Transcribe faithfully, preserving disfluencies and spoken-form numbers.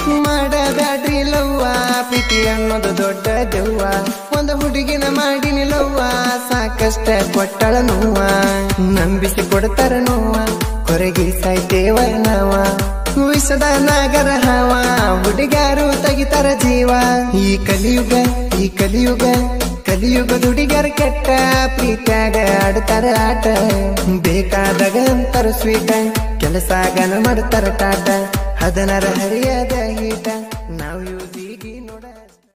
ಮಾಡಬ್ಯಾಡ್ರಿ ಲವ್ವ ಪ್ರೀತಿ ಅನ್ನೋದು ದೊಡ್ಡ ದೆವ್ವ ಒಂದು ಹುಡುಗಿನ ಮಾಡಿನಿ ಲವ್ವ ಸಾಕಷ್ಟ ಕೊಟ್ಟಳ ನೋವ ನಂಬಿಸಿ ಕೊಡ್ತಾರ ನೋವ ಕೊರಗಿ ಸಾಯ್ತೇವ ನಾವ ವಿಷದ ನಾಗರ ಹಾವ ಹುಡುಗಾರು ತೆಗಿತಾರ ಜೀವ ಈ ಕಲಿಯುಗ ಈ ಕಲಿಯುಗ ಕಲಿಯುಗ ಹುಡುಗರ ಕೆಟ್ಟ ಪ್ರೀತ್ಯಾಗ ಆಡ್ತಾರ ಆಟ ಬೇಕಾದಾಗ ಅಂತಾರ ಸ್ವೀಟ ಕೆಲಸ ಗನ ಮಾಡ್ತಾರ ಟಾಟ ಹದನರ ಹರಿಯದ ಹೀಟ ನಾವು